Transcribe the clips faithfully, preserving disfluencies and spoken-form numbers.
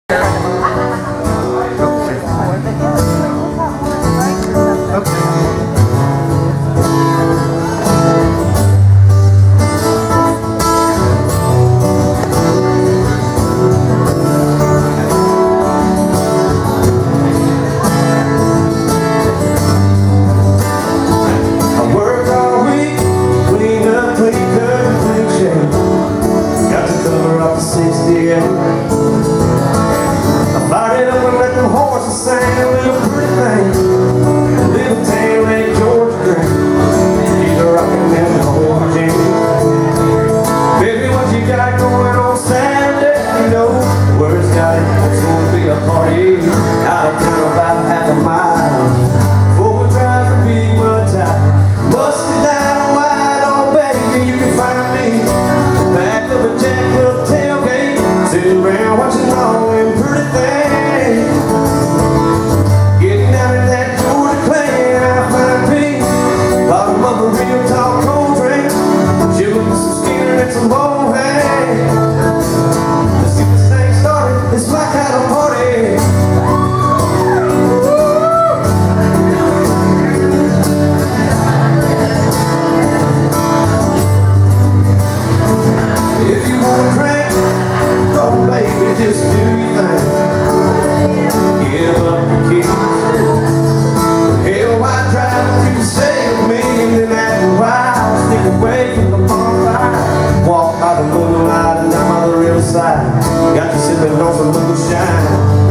Got you sipping on some moonshine.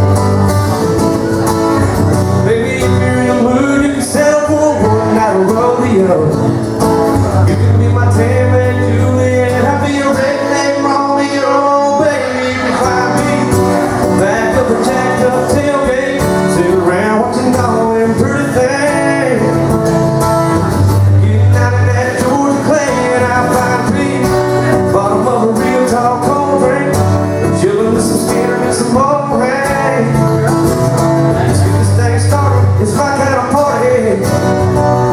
Baby, if you're in the mood, you can settle for one night of rodeo. You can be my tan-man Juliet, I'll be your redneck Romeo. Baby, you can find me back of the jacked up tailgate, sitting around watching all them pretty things. Getting out of that Georgia clay and I'll find peace, bottom of a real tall cold drink, chillin' with some Skinner and some more hay. Let's get this thing started, it's my kind of party.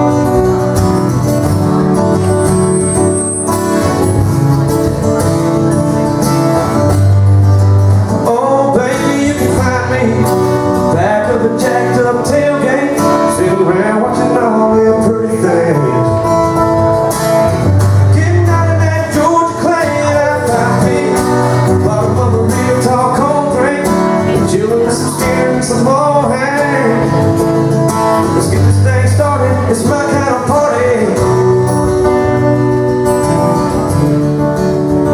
Oh baby, you can find me back of the jacked up tailgate, sitting around watching all them pretty things. Getting out of that Georgia clay and I find peace, bottom of a real tall cold drink, chillin' with some Skinner and some more hay. Let's get this thing started, it's my kind of party.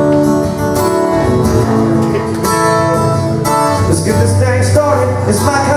Let's get this thing started, it's my kind